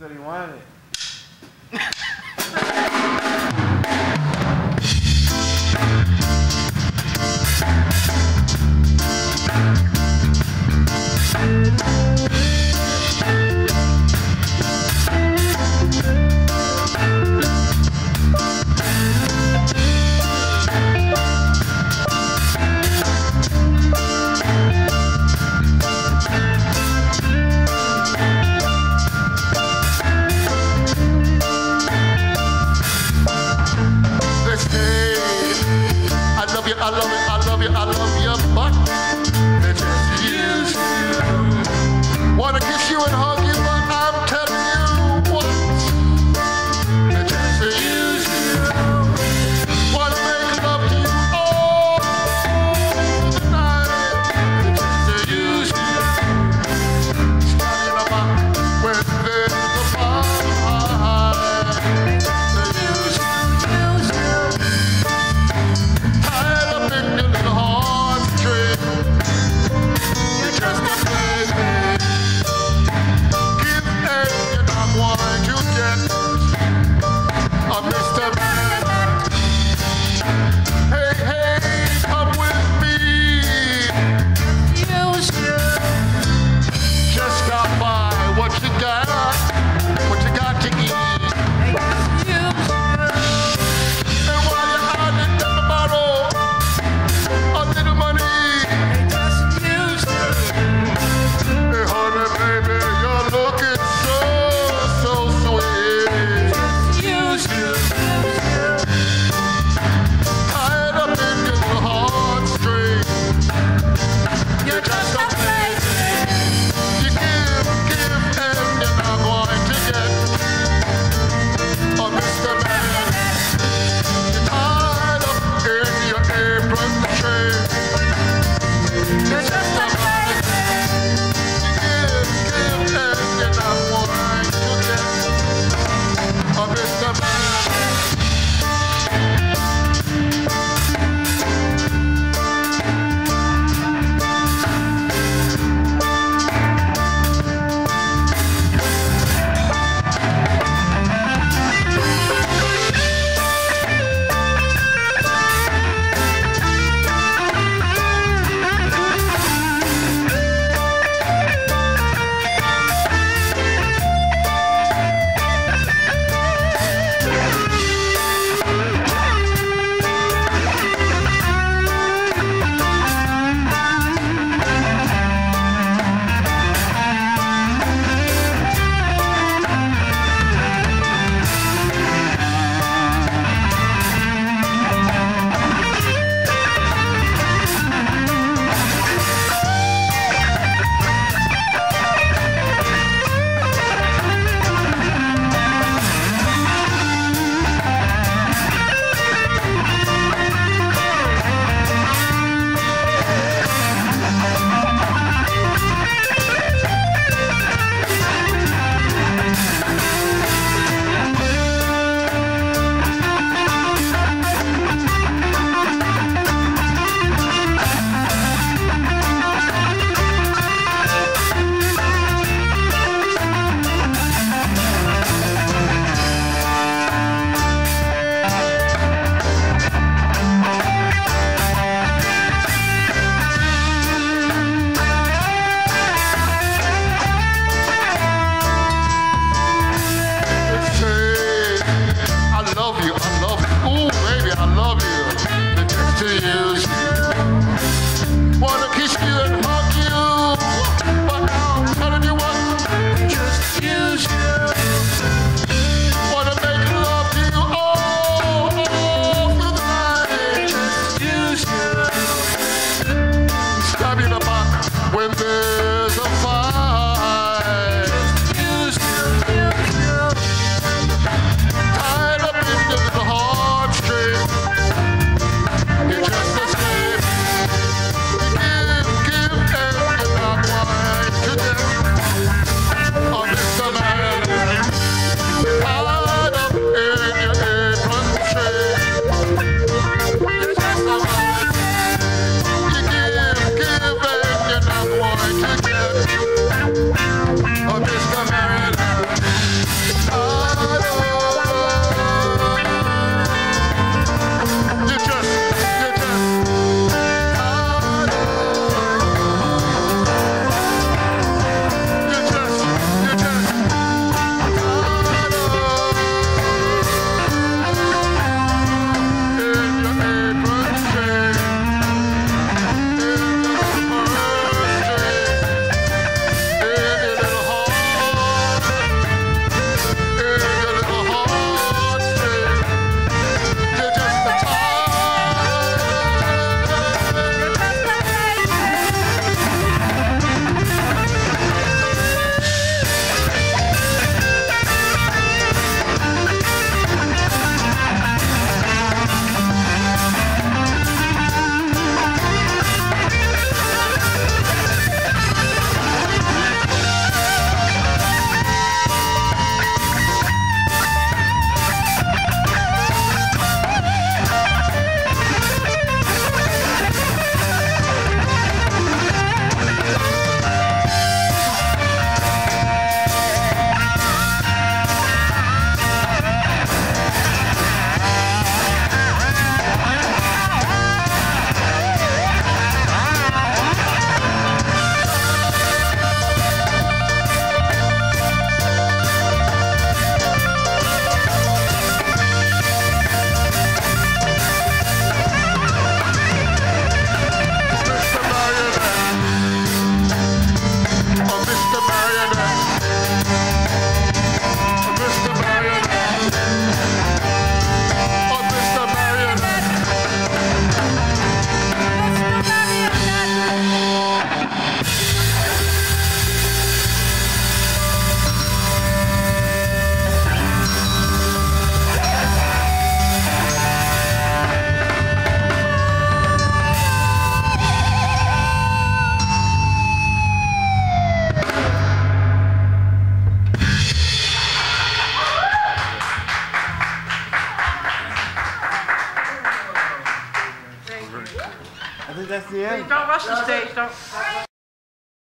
Said he wanted it. I love it, I love you, I love you, but they just use you. Wanna kiss you and hug you, but I'm telling you what, they just use you. Wanna make love to you all the night, they just use you. Standing about when there's a fight, they use you. Mr. Man, hey, hey, come with me. Just stop by. What you got to eat. And while you're out in the bottle, a little money. Hey, honey, baby, you're looking so sweet. Tied up in your heartstrings. You're just a place. You give, and you're not going to get. Oh, Mr. Man, you're tied up in your apron string. You're just a place. You give, and you're not going to get. Oh, Mr. Man. When there's a fight, tied up into the heartstrings, you just escape. You give, and you're not wanting to get. Oh, Mr. Man. that's the end. Don't rush the stage. Don't.